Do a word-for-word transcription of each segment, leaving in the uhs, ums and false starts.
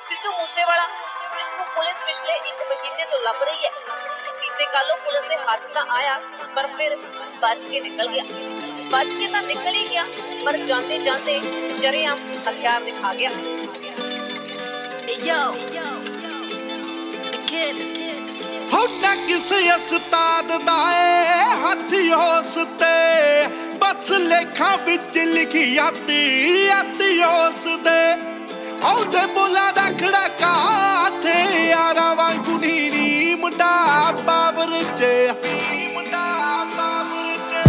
सिद्धू मूसेवाला जिसको पुलिस पिछले एक महीने तो लभ रही है, बीते कालों पुलिस के हाथ ना आया पर फिर बच के निकल गया। बच के तो निकल ही गया पर जाते जाते शरेआम हथियार दिखा गया। Yo, होना किसे उस्ताद दा हथ होस ते बस लेखा विच लिखी आती आती होस दे औदे बोला दा खड़का थे यारा वांगू नीनी मुंडा बाबर च मुंडा बाबर च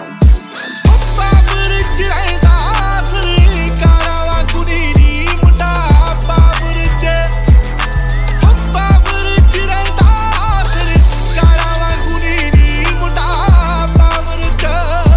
बाबर च रहंदा सरकारा वांगू नीनी मुंडा बाबर च बाबर च रहंदा सरकारा वांगू नीनी मुंडा बाबर च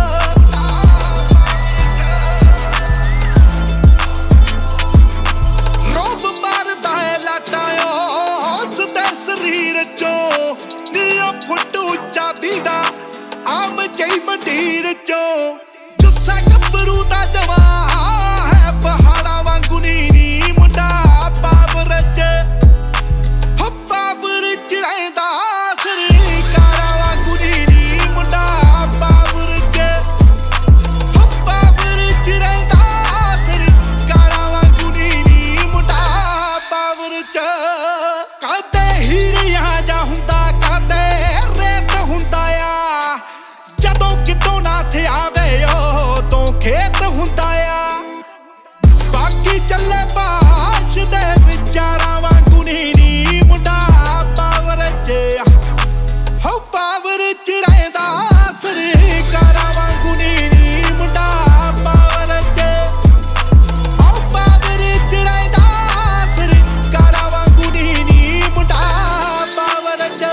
रोब मारदा है लाटायो उसदे शरीर चो नीओ फुट उच्चा दीदा आम जई मंडीर चो गुस्सा गब्बरू दा जवा है पहाड़ा वांगू नीनी मुंडा बाबर च हो बाबर च रहंदा सरकारा वांगू नीनी मुंडा बाबर च हो बाबर च रहंदा सरकारा वांगू नीनी मुंडा बाबर च कदे हीरिया जा हुंदा कदे रेत हुंदा आ जदों कितों ना थे आवे ओ तो खेत हुंदा आ बाकी चले बाश दे विचारा वांगू नीनी मुंडा बाबर च हो बाबर च रहंदा सरकारा वांगू नीनी मुंडा बाबर च ओ बाबर च रहंदा सरकारा वांगू नीनी मुंडा बाबर च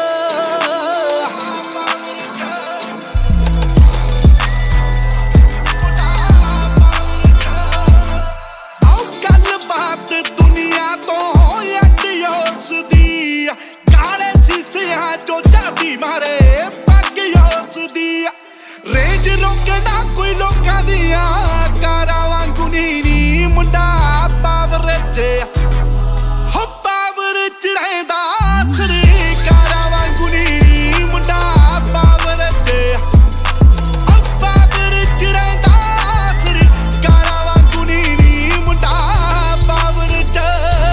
आओ गल बात दुनिया तो अड्डियोस दी काले शीशियां चो जादी मारे पग्गियोस दी रेंज रोके ना कोई लोकां दियां कारां वांगू नीनी मुंडा बाबर च हो बाबर च रहंदा सरकारा वांगू नीनी मुंडा बाबर च ओ बाबर च रहंदा सरकारा वांगू नीनी मुंडा बाबर च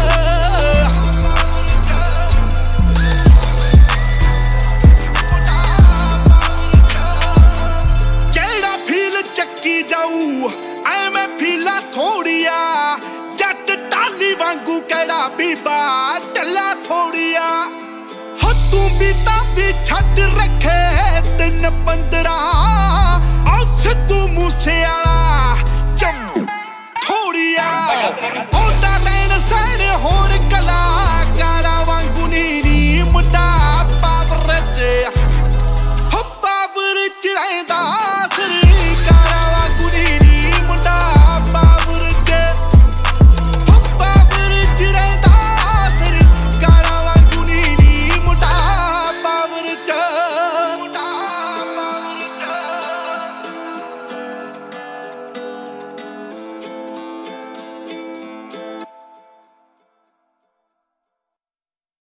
जेड़ा फील चक्की जाऊ एवें फीला थोड़िया जट टाली वांगू केड़ा बीबा टल्ला थोड़िया हो तू भी तां भी छड्ड रखे दिन पंद्रह ओ सिद्धू मूसेवाला